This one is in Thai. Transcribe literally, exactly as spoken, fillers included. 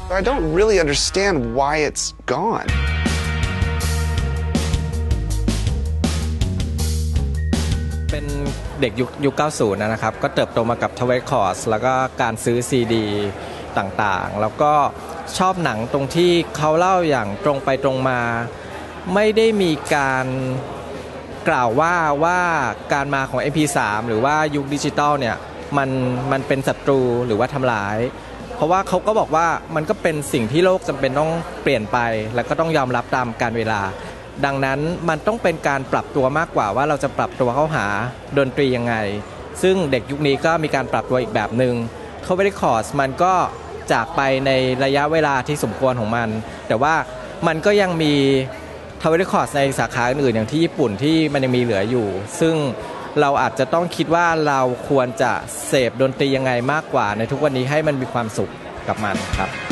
I don't really understand why it's gone. เป็นเด็กยุคยุคเก้าสิบนะครับก็เติบโตมากับทเวคอร์สแล้วก็การซื้อซีดีต่างๆแล้วก็ชอบหนังตรงที่เขาเล่าอย่างตรงไปตรงมาไม่ได้มีการกล่าวว่าว่าการมาของ เอ็ม พี สาม หรือว่ายุคดิจิตอลเนี่ยมันมันเป็นศัตรูหรือว่าทำร้ายเพราะว่าเขาก็บอกว่ามันก็เป็นสิ่งที่โลกจำเป็นต้องเปลี่ยนไปแล้วก็ต้องยอมรับตามกาลเวลาดังนั้นมันต้องเป็นการปรับตัวมากกว่าว่าเราจะปรับตัวเข้าหาดนตรียังไงซึ่งเด็กยุคนี้ก็มีการปรับตัวอีกแบบนึงเขาไม่ได้คอร์สมันก็จากไปในระยะเวลาที่สมควรของมันแต่ว่ามันก็ยังมีทเวคอร์สในสาขาอื่นๆอย่างที่ญี่ปุ่นที่มันยังมีเหลืออยู่ซึ่งเราอาจจะต้องคิดว่าเราควรจะเสพดนตรียังไงมากกว่าในทุกวันนี้ให้มันมีความสุขกับมันครับ